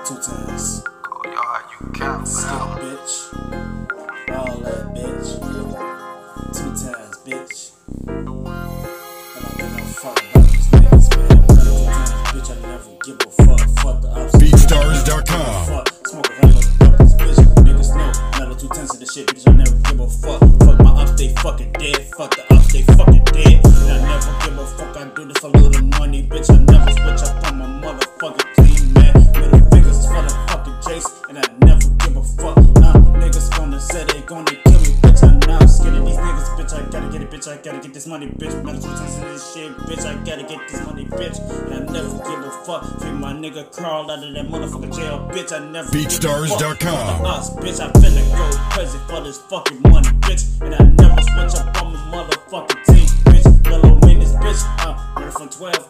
2 times. Oh, y'all, you count, Skip, bitch. All that, bitch. 2 times, bitch. I don't give no fuck about these niggas, man. 2 times, bitch. I never give a fuck. Fuck the opposite. BeatStars.com. Smoke a hell of a this bitch. Niggas know. Metal 2 times of the shit, bitch. I never give a fuck. Fuck my ops, they fucking dead. Fuck the ops, they fucking dead. And I never give a fuck. I do this for little money, bitch. I never switch up on my motherfucking team, man. Middle fingers for the fucking Jace, and I never give a fuck. Niggas gonna say they gonna kill me, bitch. I'm not scared of these niggas, bitch. I gotta get it, bitch. I gotta get this money, bitch. Metal 2 times of this shit, bitch. I gotta get this money, bitch. And I never give a fuck. Free my nigga crawl out of that motherfucking jail, bitch. I never BeatStars.com. us, bitch. I finna go crazy for this fucking money, bitch. And I never switch up on my motherfucking team, bitch. Little minutes, bitch. Ready from 12,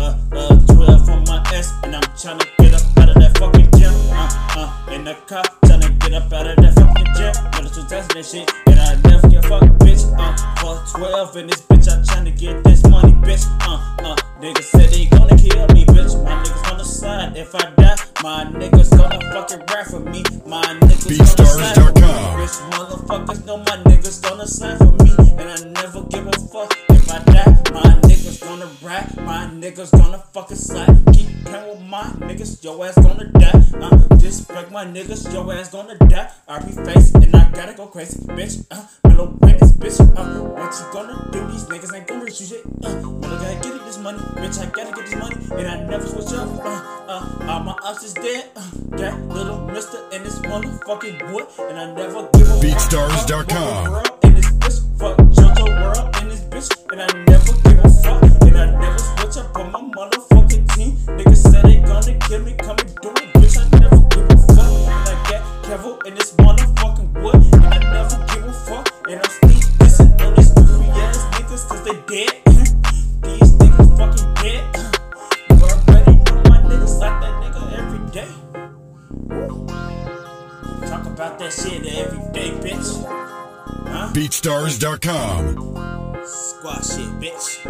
12 on my S, and I'm tryna get up out of that fucking gym. In the car, tryna get up out of that fucking gym. Metal 2 times that shit, and I never give a fuck, bitch. For 12 in this bitch, I'm tryna get this money, bitch. Niggas said they gonna kill me, bitch. My niggas on the side. If I die, my niggas gonna fucking rap for me. My niggas gonna slide for me. Bitch, motherfuckers know my niggas gonna slide for me. And I never give a fuck. If I die, my niggas gonna rap. My niggas gonna fucking slide. Keep playing with my niggas, your ass gonna die. Disrespect my niggas, your ass gonna die. RP face, and I gotta go crazy, bitch. Mellow witness, bitch. What you gonna do? These niggas ain't gonna shoot shit. Mellow gotta get it, this money, bitch. I gotta get this money, and I never switch up. All my ops is dead. That little mister in this motherfucking wood, and I never give a fuck. BeatStars.com. In this bitch, fuck JoJo world in this bitch, and I never give a fuck, and I never switch up on my motherfucking team. Niggas say they gonna kill me, come and do it, bitch. I never give a fuck, and I get careful in this motherfucking wood, and I never give a fuck, and I'm still dissing on these goofy ass niggas, cause they dead. These niggas fucking dead. You already know my niggas like that nigga every day. Talk about that shit every day, bitch. BeatStars.com. Squad shit, bitch.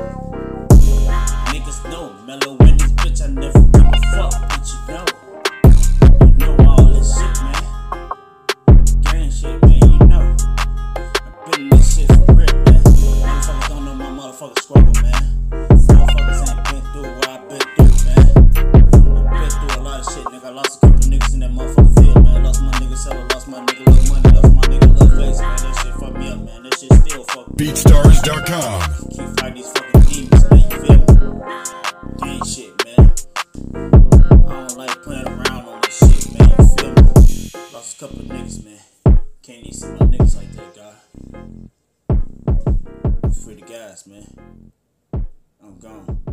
Niggas know, mellow in this bitch, I never give a fuck, bitch, you know. You know all this shit, man. Gang shit, man, you know. I've been in this shit for real, man. Motherfuckers don't know my motherfucking struggle, man. Motherfuckers ain't been through what I've been through, man. I've been through a lot of shit, nigga. I lost a couple niggas in that motherfucking field, man. Lost my nigga seller, lost my nigga little money, lost my nigga little face, man. That shit fucked me up, man. That shit still fucked me up. BeatStars.com. Keep fighting these fucking demons, man, you feel me? Gang shit, man. I don't like playing around on this shit, man, you feel me? Lost a couple of niggas, man. Can't even see my niggas like that, guy. Free the guys, man. I'm gone.